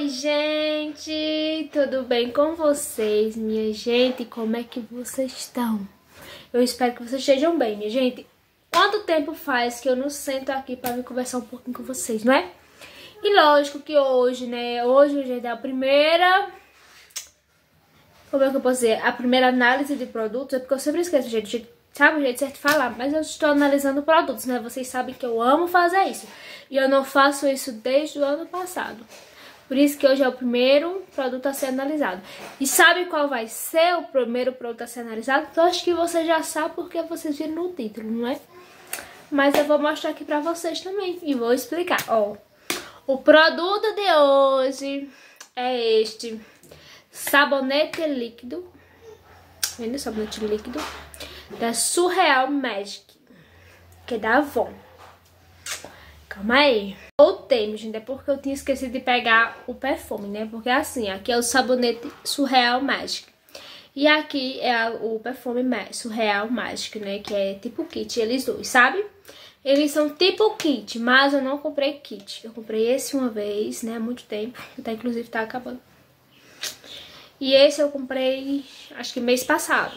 Oi, gente! Tudo bem com vocês, minha gente? Como é que vocês estão? Eu espero que vocês estejam bem, minha gente. Quanto tempo faz que eu não sento aqui pra me conversar um pouquinho com vocês, não é? E lógico que hoje, né? Hoje, gente, é a primeira... Como é que eu posso dizer? A primeira análise de produtos. É porque eu sempre esqueço, gente. Sabe o jeito certo de falar? Mas eu estou analisando produtos, né? Vocês sabem que eu amo fazer isso. E eu não faço isso desde o ano passado. Por isso que hoje é o primeiro produto a ser analisado. E sabe qual vai ser o primeiro produto a ser analisado? Então acho que você já sabe porque vocês viram no título, não é? Mas eu vou mostrar aqui pra vocês também. E vou explicar. Ó, o produto de hoje é este sabonete líquido. Vendo? Sabonete líquido da Surreal Magic, que é da Avon. Calma aí. Voltei, gente, é porque eu tinha esquecido de pegar o perfume, né? Porque assim, aqui é o sabonete Surreal Magic. E aqui é o perfume Surreal Magic, né? Que é tipo kit, eles dois, sabe? Eles são tipo kit, mas eu não comprei kit. Eu comprei esse uma vez, né? Há muito tempo. Até inclusive tá acabando. E esse eu comprei, acho que mês passado.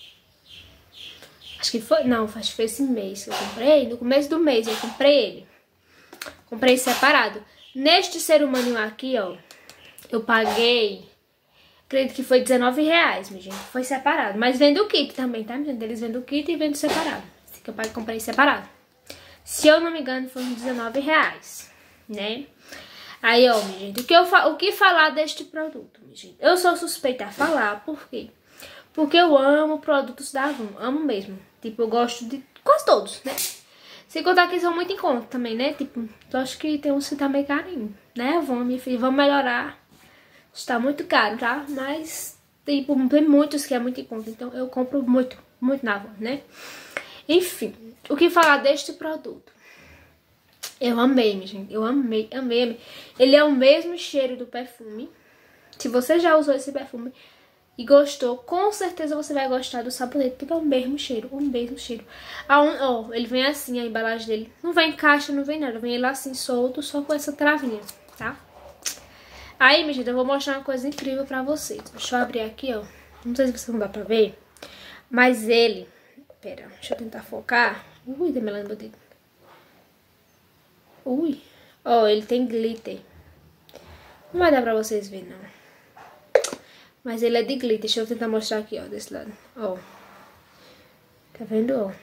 Acho que foi, não, acho que foi esse mês que eu comprei. No começo do mês eu comprei ele. Comprei separado. Neste ser humano aqui, ó, eu paguei, acredito que foi R$19, minha gente. Foi separado. Mas vende o kit também, tá, minha gente? Eles vendem o kit e vendem separado. Esse que eu paguei, comprei separado. Se eu não me engano, foi uns R$19, né? Aí, ó, minha gente, o que falar deste produto, minha gente? Eu sou suspeita a falar, por quê? Porque eu amo produtos da Avon, amo mesmo. Tipo, eu gosto de quase todos, né? Sem contar que são muito em conta também, né? Tipo, eu acho que tem uns que tá meio carinho, né? Avon, minha filha, vamos melhorar. Está muito caro, tá? Mas, tipo, tem muitos que é muito em conta. Então, eu compro muito, muito na Avon, né? Enfim, o que falar deste produto? Eu amei, minha gente. Eu amei, amei, amei. Ele é o mesmo cheiro do perfume. Se você já usou esse perfume e gostou, com certeza você vai gostar do sabonete, porque é o mesmo cheiro, o mesmo cheiro. Ó, ele vem assim, a embalagem dele. Não vem em caixa, não vem nada. Vem ele assim, solto, só com essa travinha, tá? Aí, minha gente, eu vou mostrar uma coisa incrível pra vocês. Deixa eu abrir aqui, ó. Não sei se vocês não dá pra ver, mas ele... Pera, deixa eu tentar focar. Ui, tem melão no meu dedo. Ui. Ó, ele tem glitter. Não vai dar pra vocês verem, não. Mas ele é de glitter. Deixa eu tentar mostrar aqui, ó, desse lado. Ó. Tá vendo, ó?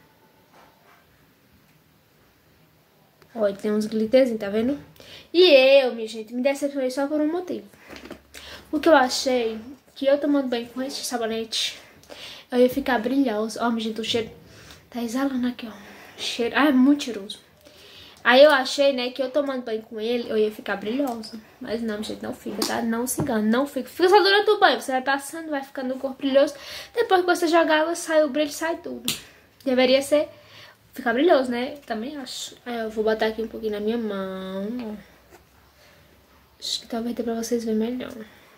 Ó, ele tem uns glitterzinhos, tá vendo? E eu, minha gente, me decepcionei só por um motivo. Porque eu achei que eu tomando banho com esse sabonete, eu ia ficar brilhosa. Ó, minha gente, o cheiro tá exalando aqui, ó. Cheiro... Ah, é muito cheiroso. Aí eu achei, né, que eu tomando banho com ele, eu ia ficar brilhosa. Mas não, gente, não fica, tá? Não se engana, não fica. Fica só durante o banho, você vai passando, vai ficando o corpo brilhoso. Depois que você jogar água, sai o brilho, sai tudo. Deveria ser, ficar brilhoso, né? Também acho. Aí eu vou botar aqui um pouquinho na minha mão. Acho que talvez dê pra vocês verem melhor.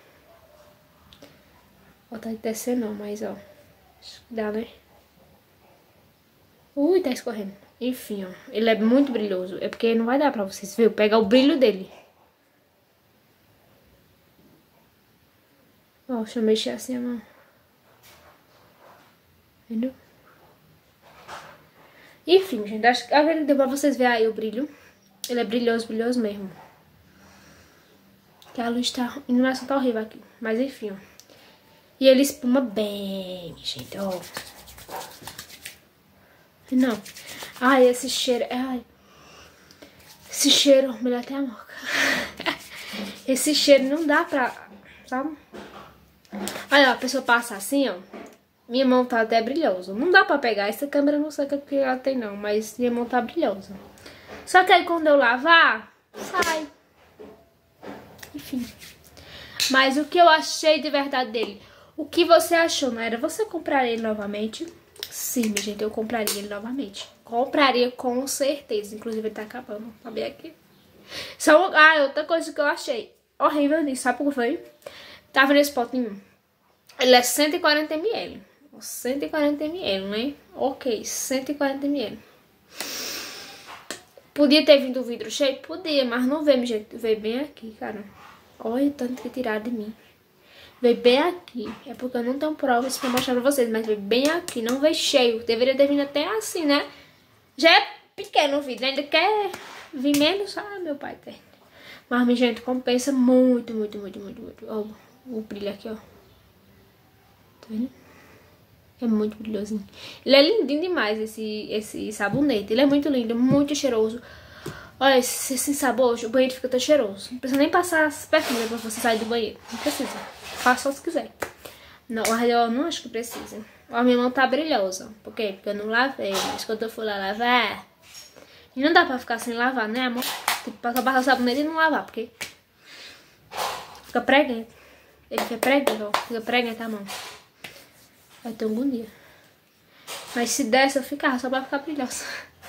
Ó, tá descendo não, mas ó. Acho que dá, né? Ui, tá escorrendo. Enfim, ó, ele é muito brilhoso. É porque não vai dar pra vocês verem. Pegar o brilho dele. Ó, deixa eu mexer assim a mão. Entendeu? Enfim, gente, acho que deu pra vocês verem aí o brilho. Ele é brilhoso, brilhoso mesmo. Que a luz tá... A iluminação tá horrível aqui. Mas enfim, ó. E ele espuma bem, gente, ó. Não. Ai, esse cheiro... Ai. Esse cheiro... Melhor até a moca. Esse cheiro não dá pra... Sabe? Olha, a pessoa passa assim, ó. Minha mão tá até brilhosa. Não dá pra pegar. Essa câmera não sei o que ela tem, não. Mas minha mão tá brilhosa. Só que aí quando eu lavar, sai. Enfim. Mas o que eu achei de verdade dele? O que você achou, não era? Você compraria ele novamente? Sim, minha gente, eu compraria ele novamente. Compraria com certeza. Inclusive ele tá acabando. Sabia aqui. Outra coisa que eu achei horrível nisso. Sabe por que foi? Tava nesse potinho. Ele é 140 ml. 140 ml, né? Ok, 140 ml. Podia ter vindo o vidro cheio? Podia, mas não veio, minha gente. Veio bem aqui, cara. Olha o tanto que tiraram de mim. Veio bem aqui. É porque eu não tenho provas pra mostrar pra vocês, mas veio bem aqui. Não veio cheio. Deveria ter vindo até assim, né? Já é pequeno o vidro. Ainda quer vir menos. Ah, meu pai tem. Mas, minha gente, compensa muito, muito, muito, muito, muito. Ó, o brilho aqui, ó. Tá vendo? É muito brilhosinho. Ele é lindinho demais, esse sabonete. Ele é muito lindo, muito cheiroso. Olha, esse sabor, o banheiro fica tão cheiroso. Não precisa nem passar perfume pra você sair do banheiro. Não precisa. Faça só se quiser. Não, mas eu não acho que precisa. Ó, minha mão tá brilhosa. Por quê? Porque eu não lavei. Mas quando eu for lá lavar... E não dá pra ficar sem lavar, né, amor? Tipo, passar o sabonete e não lavar, porque... Fica preguento. Ele fica preguento, ó. Fica preguento a mão. Vai ter um bom dia. Mas se desse, eu ficava só pra ficar brilhosa.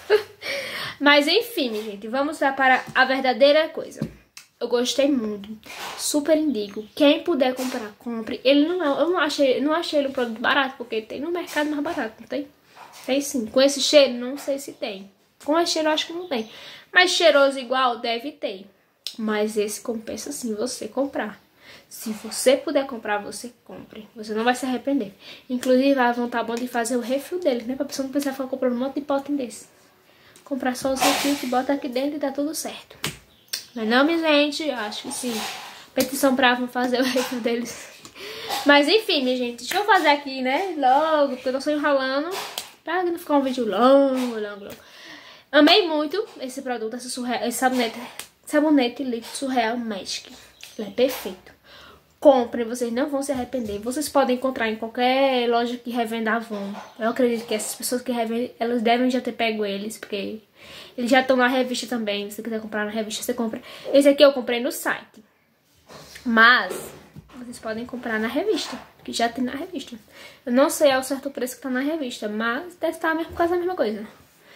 Mas enfim, minha gente. Vamos lá para a verdadeira coisa. Eu gostei muito. Super indico. Quem puder comprar, compre. Ele não é... Eu não achei ele um produto barato, porque tem no mercado mais barato, não tem? Tem sim. Com esse cheiro, não sei se tem. Com esse cheiro, eu acho que não tem. Mas cheiroso igual, deve ter. Mas esse compensa sim você comprar. Se você puder comprar, você compre. Você não vai se arrepender. Inclusive, vão estar bom de fazer o refil dele, né? Pra pessoa não precisar ficar comprando um monte de potinho desse. Comprar só os refis que bota aqui dentro e tá tudo certo. Mas não, minha gente, acho que sim. Petição pra fazer o refil deles. Mas enfim, minha gente, deixa eu fazer aqui, né? Logo, porque eu tô só enrolando. Pra não ficar um vídeo longo. Amei muito esse produto, esse sabonete líquido Surreal Magic. Ele é perfeito. Comprem, vocês não vão se arrepender. Vocês podem encontrar em qualquer loja que revenda Avon. Eu acredito que essas pessoas que revendem, elas devem já ter pego eles, porque eles já estão na revista também. Se você quiser comprar na revista, você compra. Esse aqui eu comprei no site. Mas vocês podem comprar na revista, que já tem na revista. Eu não sei ao certo o preço que tá na revista, mas deve estar quase a mesma coisa.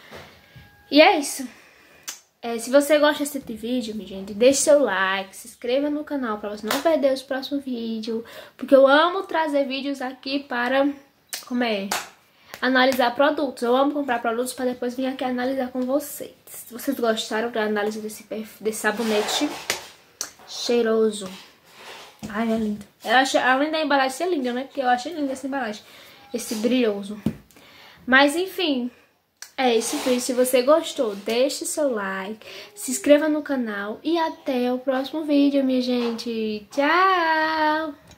E é isso. Se você gosta desse tipo de vídeo, minha gente, deixe seu like, se inscreva no canal para você não perder os próximos vídeos. Porque eu amo trazer vídeos aqui para, analisar produtos. Eu amo comprar produtos para depois vir aqui analisar com vocês. Se vocês gostaram da análise desse sabonete cheiroso. Ai, é lindo. Além da embalagem ser linda, né? Porque eu achei linda essa embalagem. Esse brilhoso. Mas, enfim... É isso, vídeo. Se você gostou, deixe seu like, se inscreva no canal e até o próximo vídeo, minha gente. Tchau!